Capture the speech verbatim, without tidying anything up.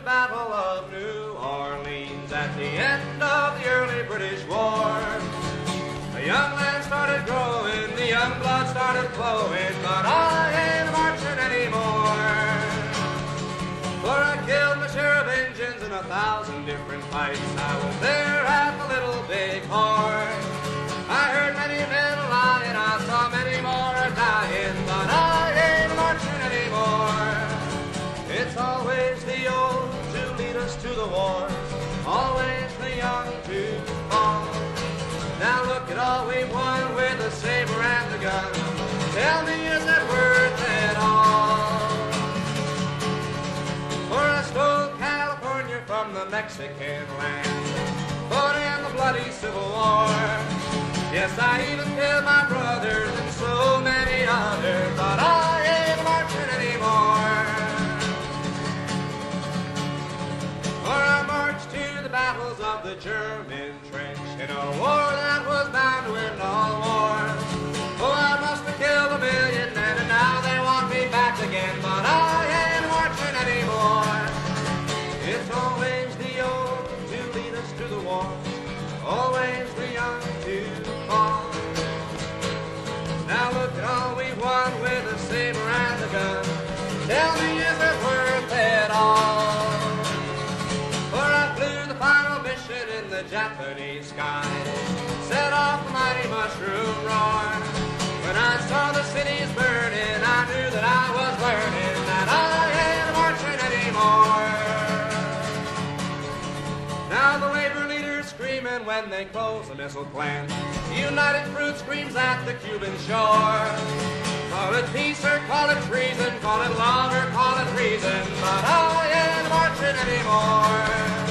Battle of New Orleans at the end of the early British War. The young land started growing, the young blood started flowing, but I ain't marching anymore. For I killed my share of Injuns in a thousand different fights. I was there at the Little Big Horn. I heard many men lying, I saw many more dying, but I ain't marching anymore. It's always the old to lead us to the war, always the young to fall. Now look at all we've won with the saber and the gun. Tell me, is it worth it all? For I stole California from the Mexican land, fought in the bloody Civil War. Yes, I even killed my brothers and so many others, but I ain't marching anymore. For I marched to the battles of the German trench in a war that was bound to end all wars. Oh, I must have killed a million men and now they want me back again, but I ain't marching anymore. It's always the old to lead us to the war, always the young to fall. Now look at all we've won with the saber and the gun. Tell me, is it worth it all? For I flew the final mission in the Japanese sky, set off a mighty mushroom roar. When I saw the cities burning, I knew that I was learning that I ain't marching anymore. Now the labor leaders screaming when they close the missile plant. United Fruit screams at the Cuban shore. Call it peace or call it treason, call it love or call it reason, but I ain't marching anymore.